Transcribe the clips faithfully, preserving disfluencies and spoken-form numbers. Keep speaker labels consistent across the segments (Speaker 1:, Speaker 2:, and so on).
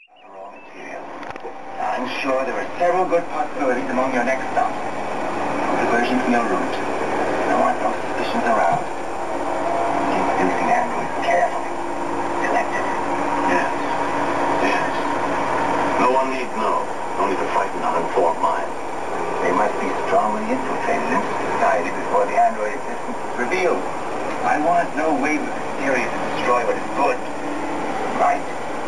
Speaker 1: Raw material. I'm sure there are several good possibilities among your next stop. No diversion from your route. I want no suspicions around. Keep producing androids carefully. Selective.
Speaker 2: Yes. Yes. No one needs know. Only to frighten uninformed minds.
Speaker 1: They must be strongly infiltrated into society before the android existence is revealed. I want no wave of hysteria to destroy what is good. Right.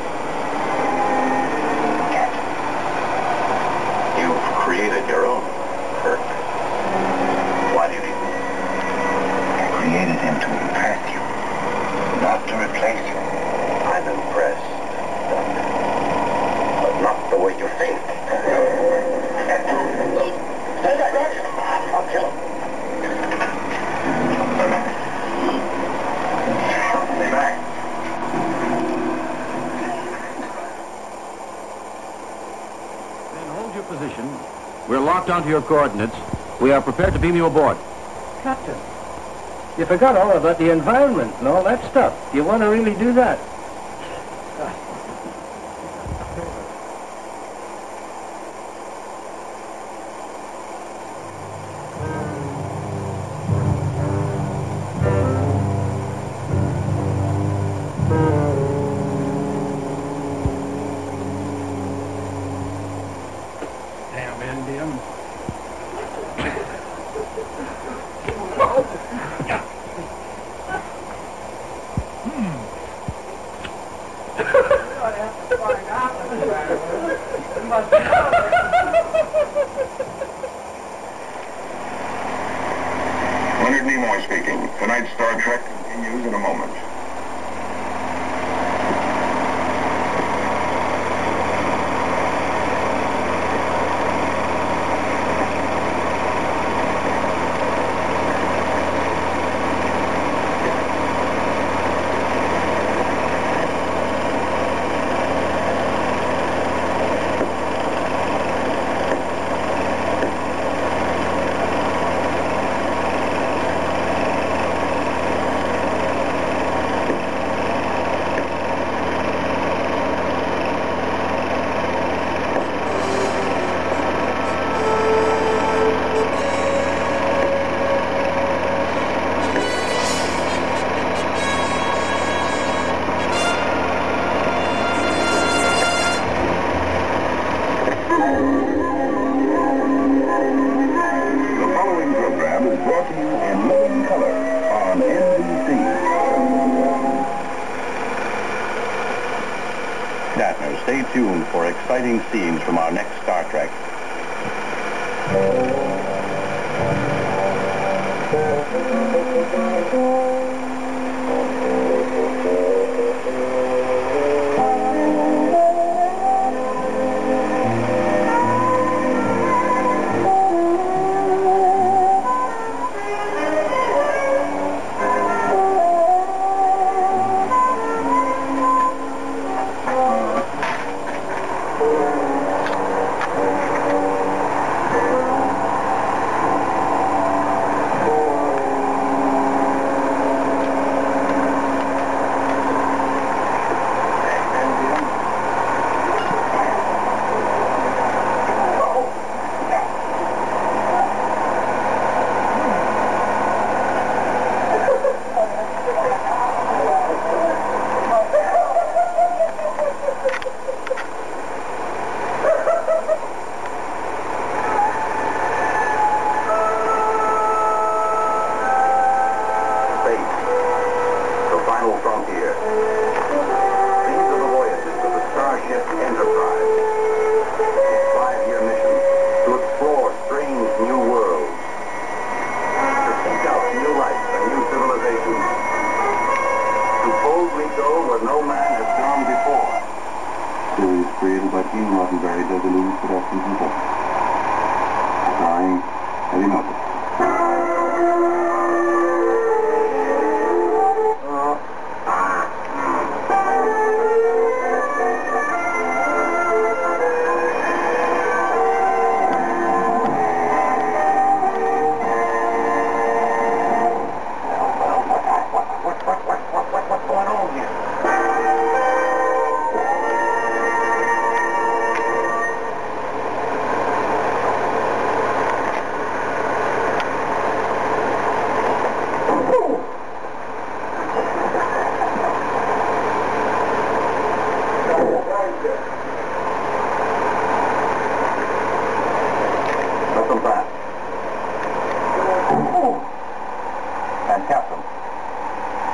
Speaker 1: Catch it.
Speaker 2: You've created your own Kirk. Why do you need me?
Speaker 1: I created him to impress you, not to replace you.
Speaker 2: I'm impressed, Doctor. But not the way you think. Say that, Rex. I'll kill him. Stay back.
Speaker 3: Then hold your position. We're locked onto your coordinates. We are prepared to beam you aboard.
Speaker 4: Captain, you forgot all about the environment and all that stuff. Do you want to really do that? Damn Indian.
Speaker 2: Leonard Nimoy speaking. Tonight's Star Trek continues in a moment. Stay tuned for exciting scenes from our next Star Trek.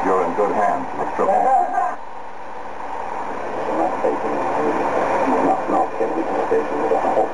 Speaker 2: you're in good hands with Triple.
Speaker 1: No, no, can't be conversation with a whole.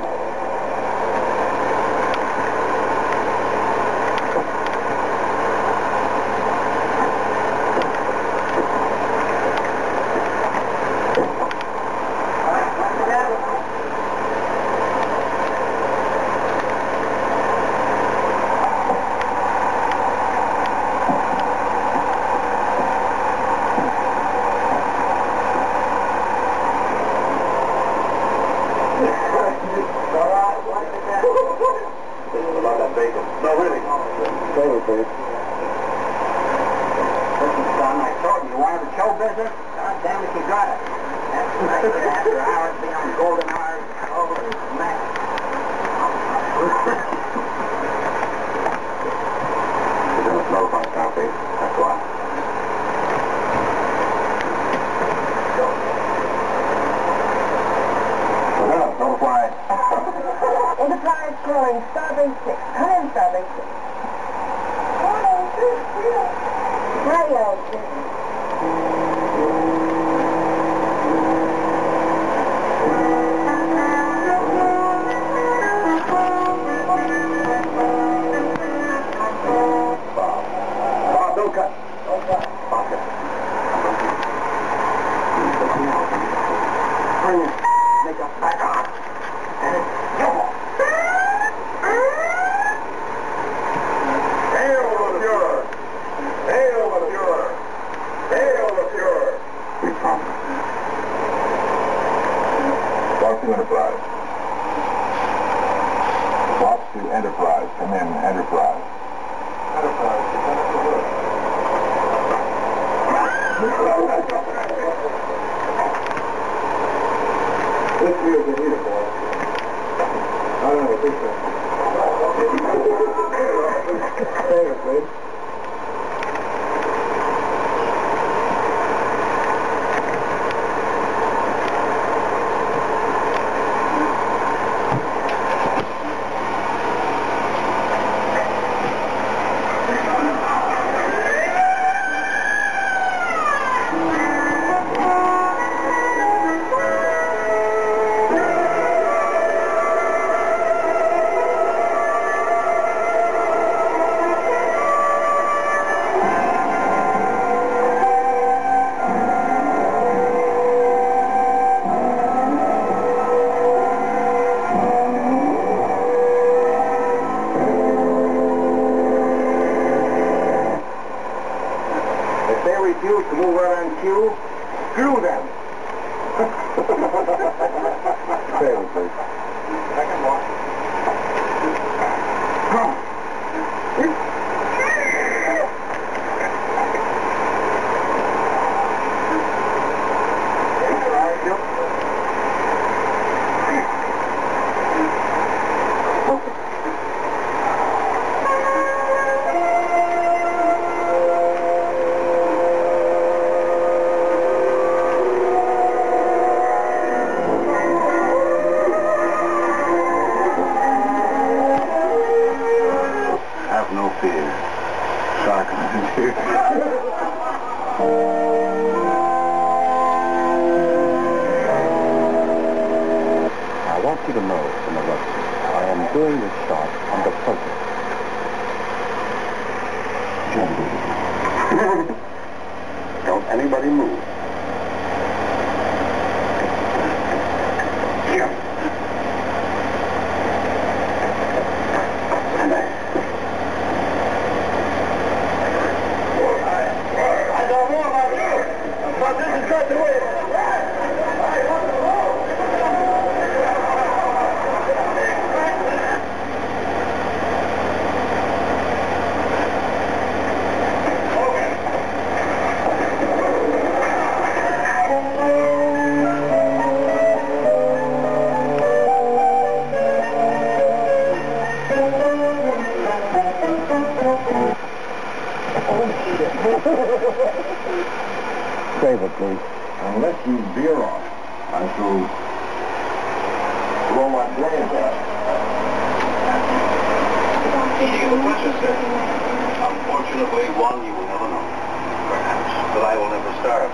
Speaker 5: Enterprise calling Starbase six. Come in, Starbase six. Radio six.
Speaker 1: Bob. Bob, don't cut. Don't cut. Bob, cut. Bring it. Make us back up. Go. Hail the Fuhrer! Hail the Fuhrer! Hail the Fuhrer! We promise.
Speaker 2: Talk to Enterprise. Talk to Enterprise. Come in, Enterprise.
Speaker 1: Enterprise, you got to work. This wheel's in here, boy. I don't know, think so. Save it, please. Refuse to move right on cue, screw them. Save it, please. Second one. Come.
Speaker 2: No fear. Shark is here.
Speaker 6: I want you to know, interruption, I am doing this shot under protest.
Speaker 2: Don't anybody move. Here. And I... I know more about you, but this is not the way.
Speaker 6: Save it, please.
Speaker 2: Unless you veer off, I shall blow my brains out. Easy with the pressure, sir. Unfortunately, one you will never know. Perhaps. But I will never starve.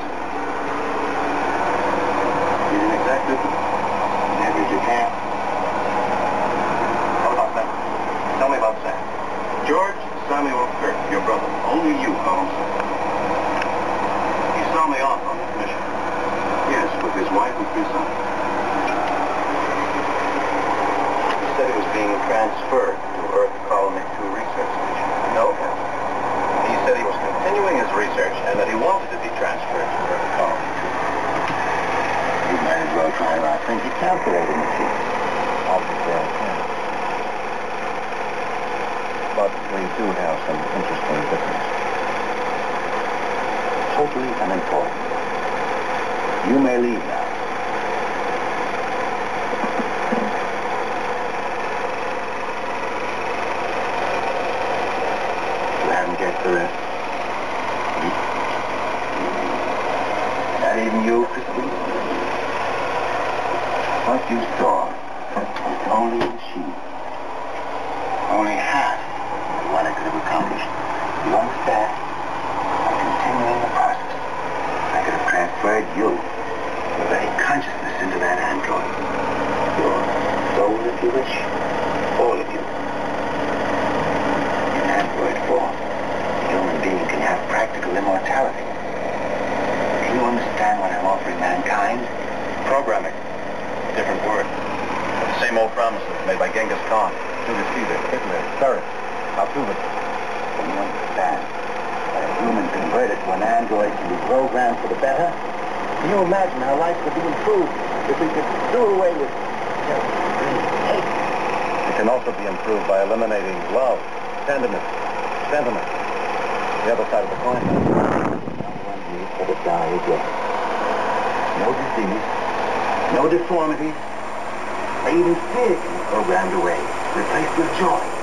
Speaker 2: You didn't exactly.
Speaker 1: Never you can.
Speaker 2: How about that? Tell me about Sam. George Samuel Kirk, your brother. Only you call him Sam. He saw me off on this mission. Yes, with his wife and three sons. He said he was being transferred to Earth Colony two Research Station. No, Captain. He said he was continuing his research and that he wanted to be transferred to Earth Colony two.
Speaker 1: You might as well try our printed calculator machine.
Speaker 6: Obviously, I can. But we do have some interesting differences.
Speaker 1: Totally unimportant. You may leave now. You haven't guessed the rest. Hmm? Not even you, Christine? What you saw was only a machine. Only half of what I could have accomplished. You understand? I'm continuing the process. I could have transferred you, your very consciousness, into that android. Your soul, if you wish. All of you. In android form, a human being can have practical immortality. Do you understand what I'm offering mankind?
Speaker 2: Programming. Different word. The same old promises made by Genghis Khan.
Speaker 6: Julius Caesar, Hitler, Cyrus, Altuve.
Speaker 1: Do you understand that a human converted to an android can be programmed for the better? Can you imagine how life could be improved if we could do away with just hate?
Speaker 6: It can also be improved by eliminating love, tenderness, sentiment. The other side of the coin.
Speaker 1: No one needs ever die again. No disease, no deformities, or even fear can be programmed away, replaced with joy.